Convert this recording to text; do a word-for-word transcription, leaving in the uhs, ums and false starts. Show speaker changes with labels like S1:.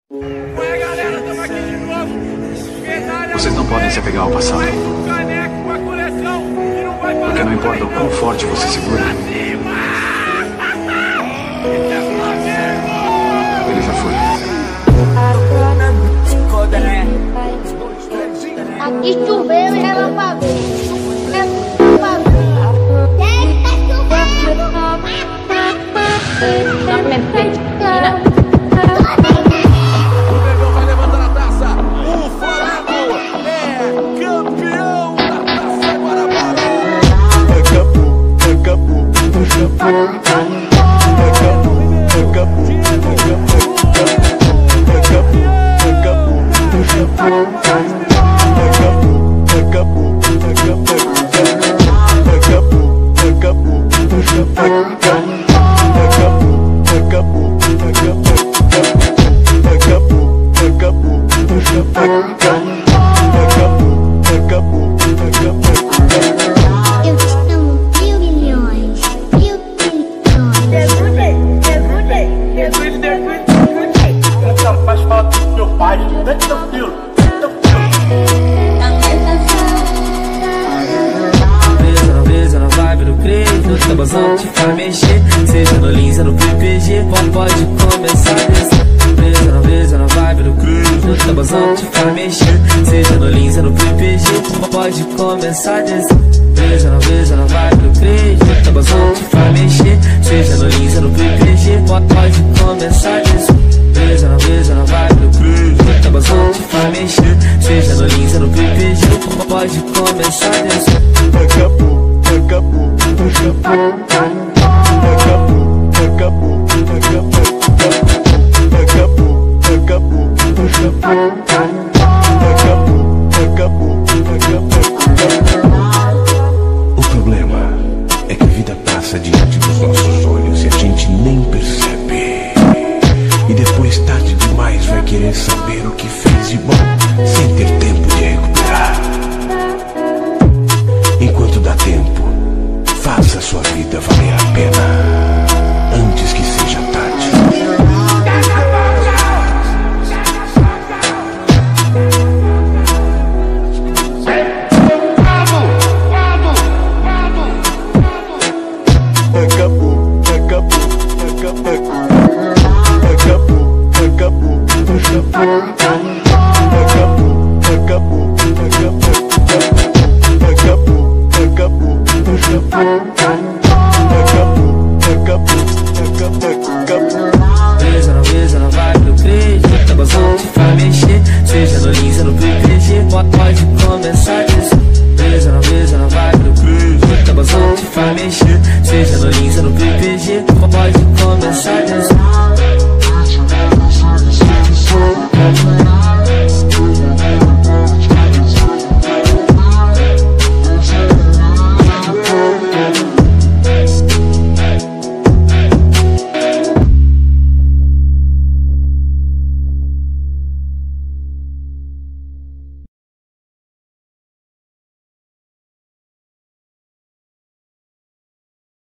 S1: Vocês não podem se apegar ao passado. Porque não importa o quão forte você segura, ele já foi.
S2: Aqui choveu e relampagou.
S3: Te faz mexer, seja no Linza, no P P G, pode começar a descer. Presa na brisa, na vibe do cruz, no tabazão te faz mexer, seja no Linza, no P P G, pode começar a descer. Presa na brisa, na vibe do cruz, no tabazão te faz mexer, seja no Linza, no P P G, pode começar a descer. Presa na brisa, na vibe do cruz, no tabazão te faz mexer, seja no Linza, no P P G, pode começar a descer. Acabou, acabou, acabou.
S4: O problema é que a vida passa diante dos nossos olhos e a gente nem percebe. E depois, tarde demais, vai querer saber o que fez de bom sem ter tempo de recuperar. Enquanto dá tempo, faça a sua vida valer a pena antes que seja tarde. Acabou, acabou, acabou, acabou, acabou, acabou, acabou, acabou,
S3: Presa na brisa, na vibe do crente, no tabazão te faz mexer, seja no Linza, no P P G, pode começar a descer. Presa na brisa, na vibe do crente, no tabazão te faz mexer,